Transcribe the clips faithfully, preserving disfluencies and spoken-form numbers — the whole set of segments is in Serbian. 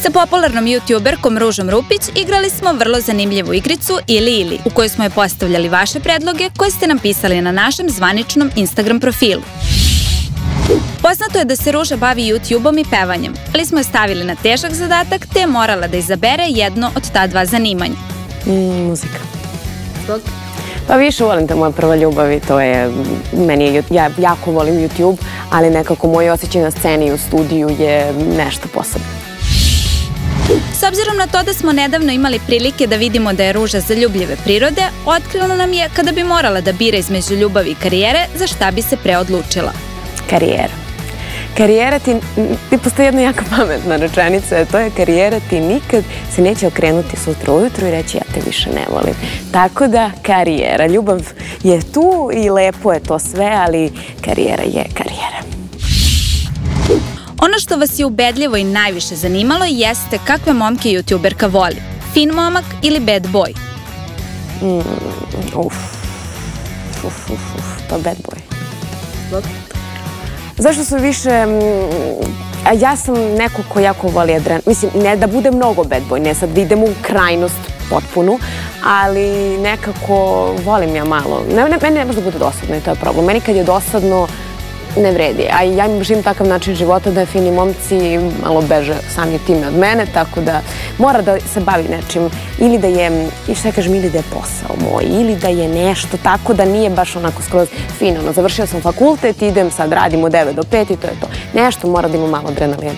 Sa popularnom youtuberkom Ružom Rupić igrali smo vrlo zanimljivu igricu Ili Ili, u kojoj smo je postavljali vaše predloge koje ste nam pisali na našem zvaničnom Instagram profilu. Poznato je da se Ruža bavi YouTube-om i pevanjem, ali smo je stavili na težak zadatak te je morala da izabere jedno od ta dva zanimanja. Mm, muzika. Pa više volim te moja prva ljubav i to je, meni je, ja jako volim YouTube, ali nekako moj osjećaj na sceni i u studiju je nešto posebno. S obzirom na to da smo nedavno imali prilike da vidimo da je Ruža zaljubljive prirode, otkrilo nam je kada bi morala da bira između ljubavi i karijere, za šta bi se pre odlučila. Karijera. Karijera ti, ti postoji jedna jako pametna rečenica, a to je karijera ti nikad se neće okrenuti sutra ujutru i reći ja te više ne volim. Tako da karijera, ljubav je tu i lepo je to sve, ali karijera je karijera. Ono što vas je ubedljivo i najviše zanimalo jeste kakve momke youtuberka voli. Fin momak ili bad boy? Mm, uf, uf, uf, uf, pa bad boy. Zbog? Zašto su više, a ja sam neko ko jako voli adrenalin, mislim, ne da bude mnogo bad boy, ne sad da idem u krajnost potpunu, ali nekako volim ja malo, meni ne može da bude dosadno i to je problem, meni kad je dosadno ne vredi, a ja živim takav način života da fini momci malo beže sami time od mene, tako da mora da se bavi nečim ili da je, i što ja kažem, ili da je posao moj, ili da je nešto tako da nije baš onako skroz fino. Ono, završio sam fakultet, idem sad, radim od devet do pet i to je to. Nešto mora da ima malo adrenalina.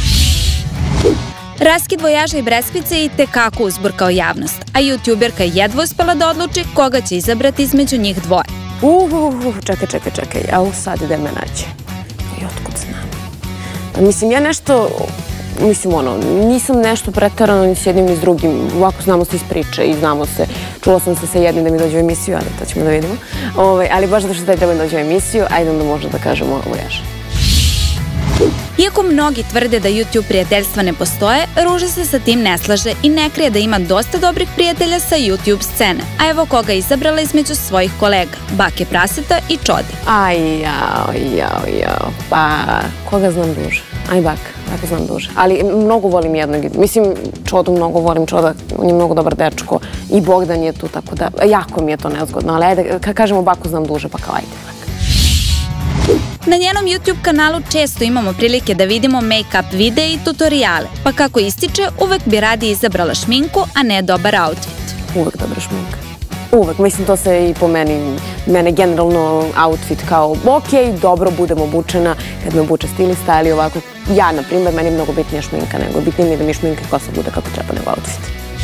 Raskid vojaža i breskvice i tekako uzburkao javnost, a youtuberka je jedva uspela da odluči koga će izabrati između njih dvoje. Uuu, čekaj, čekaj, čekaj, au sad ide me nađe. I otkud znam? Mislim, ja nešto, mislim ono, nisam nešto pretarano ni s jednim ni s drugim. Ovako znamo se iz priče i znamo se. Čula sam se sa jednim da mi dođe u emisiju, ali to ćemo da vidimo. Ali baš zato što taj treba da dođe u emisiju, ajde onda možda da kažemo vojaž. Iako mnogi tvrde da YouTube prijateljstva ne postoje, Ruža se sa tim ne slaže i ne krije da ima dosta dobrih prijatelja sa YouTube scene. A evo koga je izabrala između svojih kolega, Bake Praseta i Čode. Aj, jao, jao, jao, pa koga znam duže? Aj, Baka, Baka znam duže. Ali mnogo volim jednog, mislim, Čodu mnogo volim, Čoda, on je mnogo dobar dečko i Bogdan je tu, tako da, jako mi je to nezgodno, ali ajde, kad kažemo Baku znam duže, pa kao ajde, Baka. Na njenom YouTube kanalu često imamo prilike da vidimo make-up videe i tutoriale, pa kako ističe, uvek bi radije izabrala šminku, a ne dobar outfit. Uvek dobra šminka. Uvek, mislim to se i po meni, mene generalno outfit kao ok, dobro budem obučena kad me obuče stilista, ali ovako, ja na primjer, meni je mnogo bitnija šminka nego, bitnije mi je da mi šminka i kosa bude kako treba nego outfit.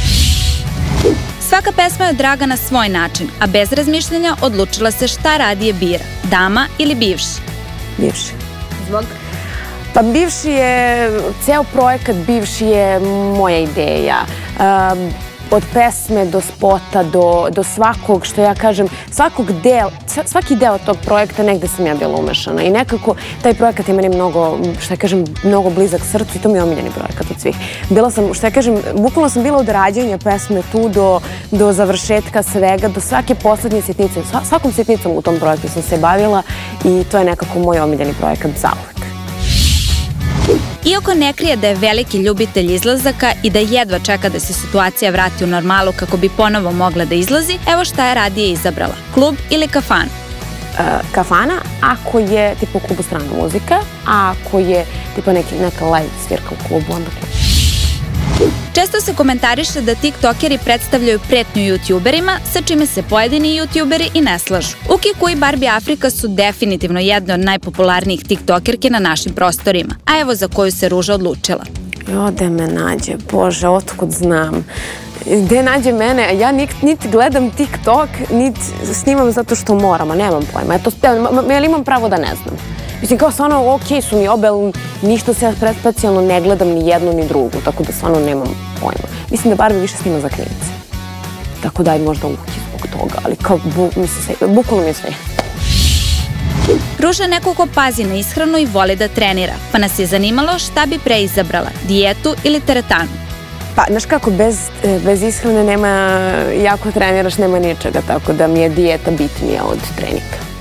Svaka pesma je draga na svoj način, a bez razmišljanja odlučila se šta radije bira, dama ili bivši. Bivši. Zbog? Pa bivši je, ceo projekat bivši je moja ideja. Od pesme do spota, do svakog, što ja kažem, svakog dela, svaki deo tog projekta negde sam ja bila umešana i nekako taj projekat je meni mnogo, što ja kažem, mnogo blizak srcu i to mi je omiljeni projekat od svih. Bila sam, što ja kažem, bukvalno sam bila od rađenja pesme tu do završetka svega, do svake poslednje sitnice, svakom sitnicom u tom projektu sam se bavila i to je nekako moj omiljeni projekat zauvek. Iako ne krije da je veliki ljubitelj izlazaka i da jedva čeka da se situacija vrati u normalu kako bi ponovo mogla da izlazi, evo šta je radije izabrala, klub ili kafanu? Kafana, ako je tipa u klubu strana muzika, a ako je tipa neka live svirka u klubu, onda klub. Često se komentariše da tiktokeri predstavljaju pretnju youtuberima, sa čime se pojedini youtuberi i ne slažu. Ukiku i Barbie Afrika su definitivno jedne od najpopularnijih tiktokerke na našim prostorima, a evo za koju se Ruža odlučila. Ode me nađe, Bože, otkud znam. Gde nađe mene, ja niti gledam TikTok, niti snimam zato što moram, a nemam pojma. Ja imam pravo da ne znam. Mislim, kao stvarno, okej su mi obe, ali ništa se ja specijalno ne gledam ni jednu ni drugu, tako da stvarno nemam pojma. Mislim da Barbie više snima za klinice. Tako da je možda uki zbog toga, ali kao, mislim, bukvalno mi je sve. Ruža je neko ko pazi na ishranu i voli da trenira, pa nas je zanimalo šta bi pre izabrala, dijetu ili teretanu. Pa, znaš kako, bez ishrane nema, jako treniraš, nema ničega, tako da mi je dijeta bitnija od treninga.